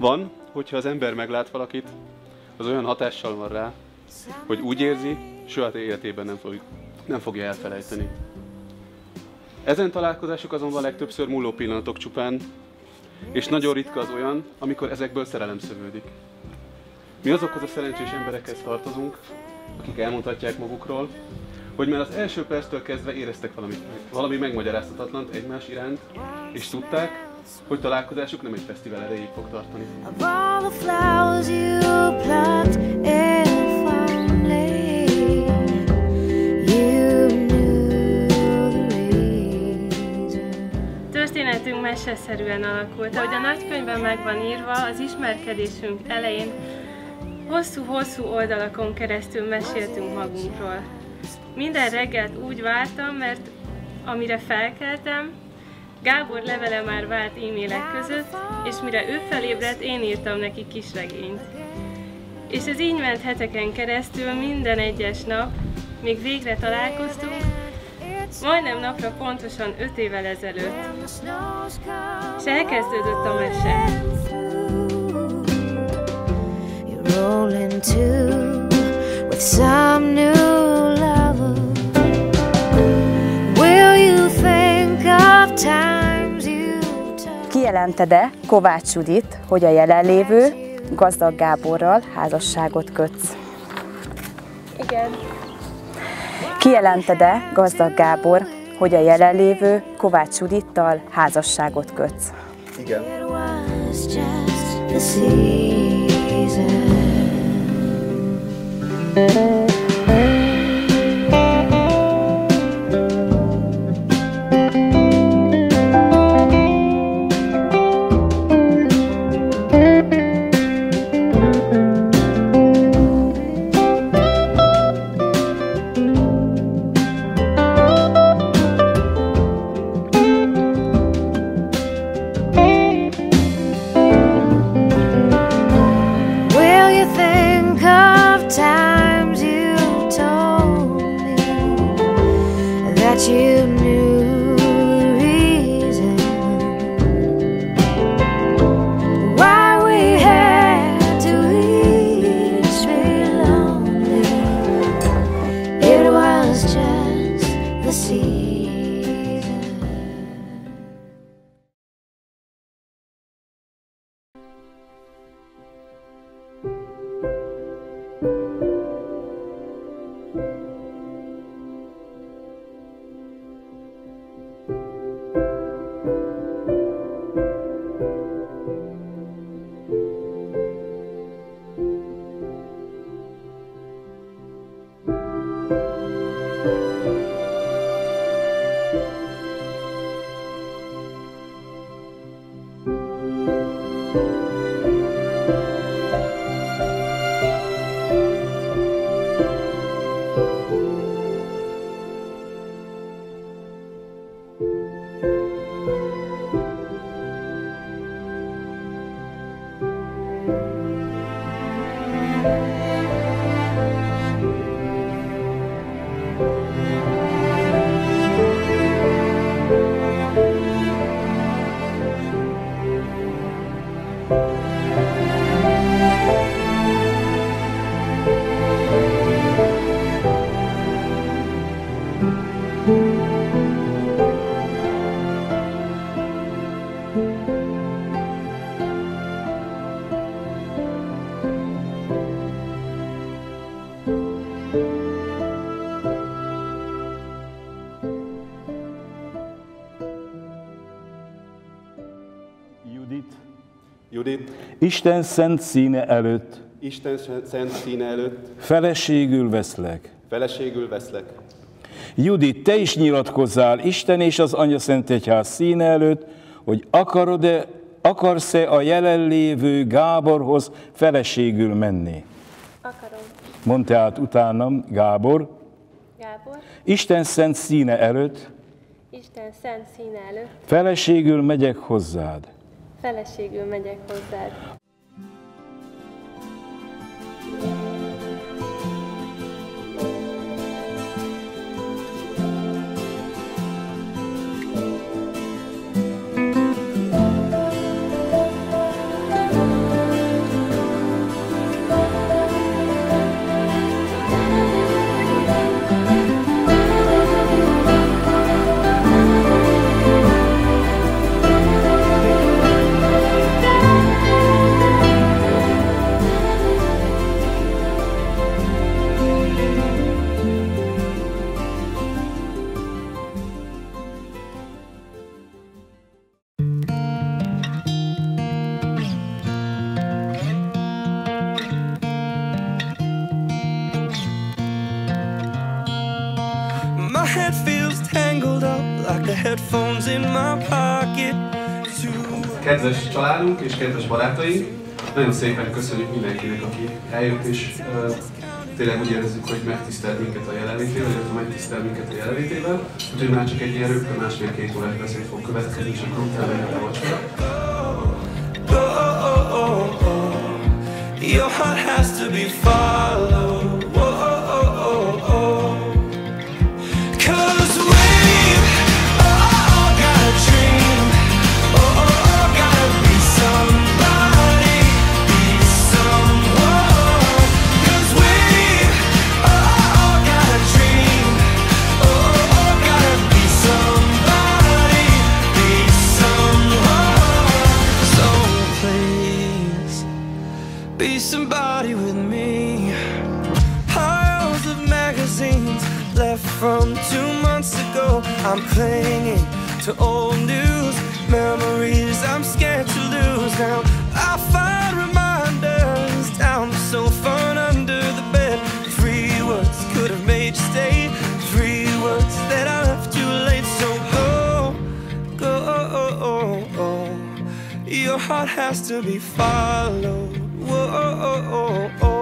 Van, hogyha az ember meglát valakit, az olyan hatással van rá, hogy úgy érzi, soha életében nem fogja elfelejteni. Ezen találkozások azonban legtöbbször múló pillanatok csupán, és nagyon ritka az olyan, amikor ezekből szerelem szövődik. Mi azokhoz a szerencsés emberekhez tartozunk, akik elmondhatják magukról, hogy már az első perctől kezdve éreztek valami megmagyarázhatatlant egymás iránt, és tudták, hogy találkozásuk nem egy fesztivál erejéig fog tartani. Történetünk meseszerűen alakult. Ahogy a nagykönyvben meg van írva, az ismerkedésünk elején hosszú-hosszú oldalakon keresztül meséltünk magunkról. Minden reggelt úgy vártam, mert amire felkeltem, Gábor levele már várt e-mailek között, és mire ő felébredt, én írtam neki kisregényt. És ez így ment heteken keresztül, minden egyes nap, még végre találkoztunk, majdnem napra pontosan 5 évvel ezelőtt. És elkezdődött a mese. Kijelented-e, Kovács Judit, hogy a jelenlévő Gazdag Gáborral házasságot kötsz? Igen. Kijelented-e, Gazdag Gábor, hogy a jelenlévő Kovács Judittal házasságot kötsz? Igen. Judit, Isten szent színe előtt, feleségül veszlek. Judit, te is nyilatkozzál Isten és az Anya Szent Egyház színe előtt, hogy akarsz-e a jelenlévő Gáborhoz feleségül menni? Akarom. Mondd tehát utánam, Gábor. Isten szent színe előtt, feleségül megyek hozzád. head feels tangled up like the headphones in my pocket. Kedves családunk és kedves barátaink, nagyon szépen köszönjük mindenkinek, aki eljött, és tényleg úgy érezzük, hogy megtisztelt minket a jelenlétével, illetve megtisztelt minket a jelenlétével. Úgyhogy már csak egy ilyen rögtön másfél-két órás beszéd fog következni, és akkor utána jön a vacsora. Your heart has to be followed. Cause we've all got a dream. Gotta be somebody, be someone. Cause we've all got a dream. Gotta be somebody, be someone. So please, be somebody with me. Piles of magazines left from 2 months ago. I'm clinging to old news, memories I'm scared to lose. Now I find reminders down the sofa and under the bed. 3 words could have made you stay, 3 words that I left too late. So go. Your heart has to be followed. Whoa.